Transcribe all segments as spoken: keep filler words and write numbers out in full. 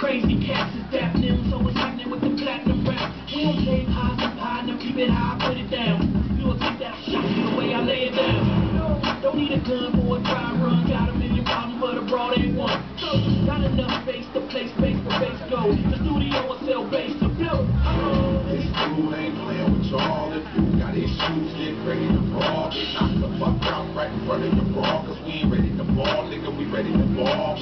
crazy cats is dapping them, so what's happening with the platinum rap? We don't take highs and pie, now keep it high, put it down. You'll take that shot the way I lay it down. Don't need a gun for a dry run, got a million problems, but abroad ain't one. So, got enough space to play space for bass go. The studio will sell bass to blow. This dude ain't playing with y'all. If you got issues, get ready to brawl. Get knocked the fuck out right in front of your bra, cause we ain't ready to ball, nigga, we ready to ball.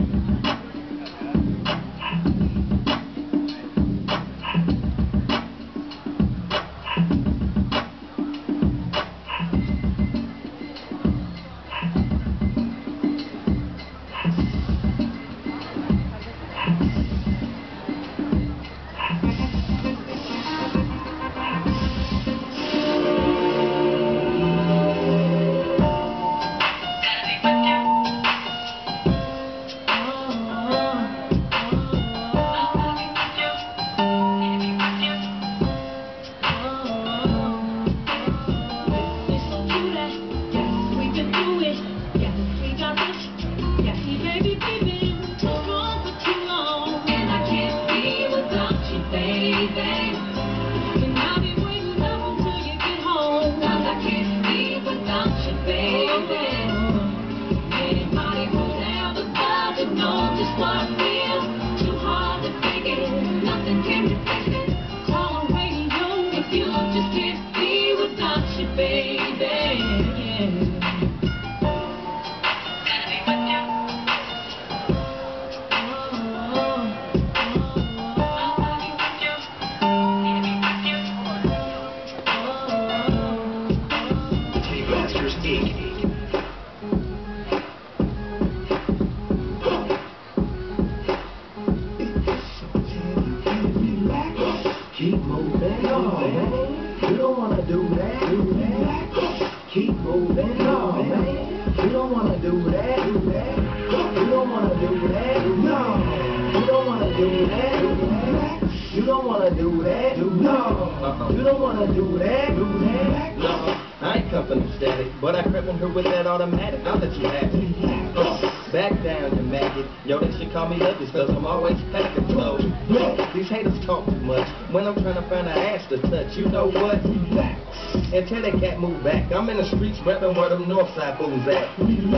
Keep moving, no, man. You don't wanna do that, do that. Keep moving, no, man. You don't wanna do that, do that. You don't wanna do that, no. You don't wanna do that, do that. You don't wanna do that, do no. You don't wanna do that, do that. No, I ain't cuffing them static, but I crippled her with that automatic. I'll let you have it. Uh, back down, you maggot. Yo, they should call me Lucky, cause I'm always packing clothes. These haters talk too much when I'm trying to find an ass to touch. You know what? Until they can't move back, I'm in the streets repping where them Northside fools at.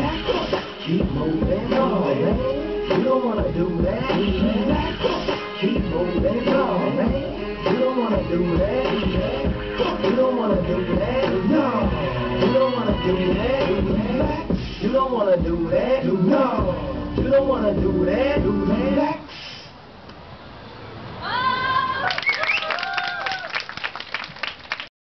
Keep moving, no, man. You don't wanna do that. Keep moving, no, man. You don't wanna do that. You don't wanna do that. No. You don't wanna do that. You don't wanna do that. No. You don't wanna do that.